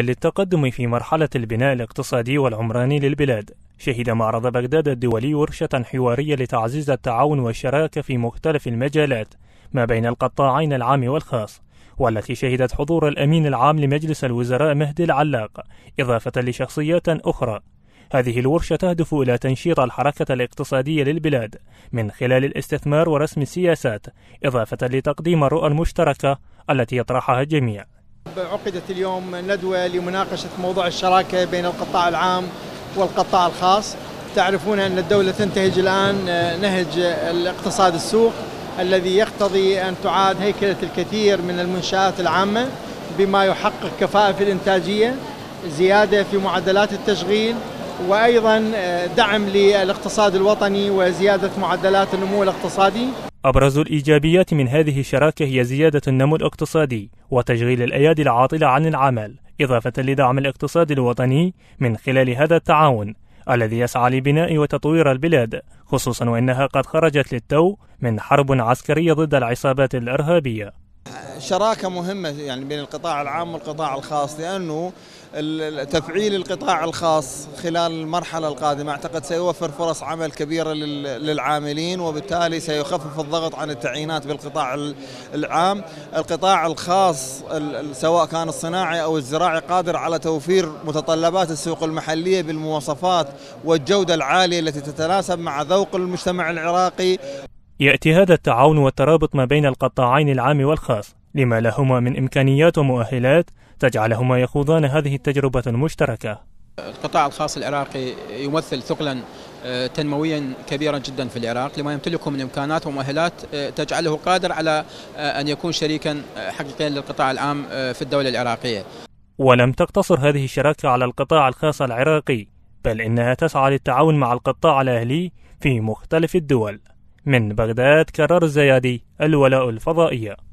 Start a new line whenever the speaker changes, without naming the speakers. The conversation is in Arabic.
للتقدم في مرحلة البناء الاقتصادي والعمراني للبلاد، شهد معرض بغداد الدولي ورشة حوارية لتعزيز التعاون والشراكة في مختلف المجالات ما بين القطاعين العام والخاص، والتي شهدت حضور الأمين العام لمجلس الوزراء مهدي العلاق إضافة لشخصيات أخرى. هذه الورشة تهدف إلى تنشيط الحركة الاقتصادية للبلاد من خلال الاستثمار ورسم السياسات، إضافة لتقديم الرؤى المشتركة التي يطرحها الجميع.
عقدت اليوم ندوة لمناقشة موضوع الشراكة بين القطاع العام والقطاع الخاص. تعرفون أن الدولة تنتهج الآن نهج الاقتصاد السوق الذي يقتضي أن تعاد هيكلة الكثير من المنشآت العامة بما يحقق كفاءة في الإنتاجية، زيادة في معدلات التشغيل، وأيضا دعم للاقتصاد الوطني وزيادة معدلات النمو الاقتصادي.
أبرز الإيجابيات من هذه الشراكة هي زيادة النمو الاقتصادي وتشغيل الأيادي العاطلة عن العمل، إضافة لدعم الاقتصاد الوطني من خلال هذا التعاون الذي يسعى لبناء وتطوير البلاد، خصوصا وأنها قد خرجت للتو من حرب عسكرية ضد العصابات الإرهابية.
شراكة مهمة يعني بين القطاع العام والقطاع الخاص، لأنه تفعيل القطاع الخاص خلال المرحلة القادمة أعتقد سيوفر فرص عمل كبيرة للعاملين، وبالتالي سيخفف الضغط عن التعيينات بالقطاع العام. القطاع الخاص سواء كان الصناعي أو الزراعي قادر على توفير متطلبات السوق المحلية بالمواصفات والجودة العالية التي تتناسب مع ذوق المجتمع العراقي.
يأتي هذا التعاون والترابط ما بين القطاعين العام والخاص لما لهما من إمكانيات ومؤهلات تجعلهما يخوضان هذه التجربة المشتركة.
القطاع الخاص العراقي يمثل ثقلا تنمويا كبيرا جدا في العراق، لما يمتلكه من إمكانات ومؤهلات تجعله قادر على أن يكون شريكا حقيقيا للقطاع العام في الدولة العراقية.
ولم تقتصر هذه الشراكة على القطاع الخاص العراقي، بل إنها تسعى للتعاون مع القطاع الأهلي في مختلف الدول. من بغداد، كرار الزيادي، الولاء الفضائية.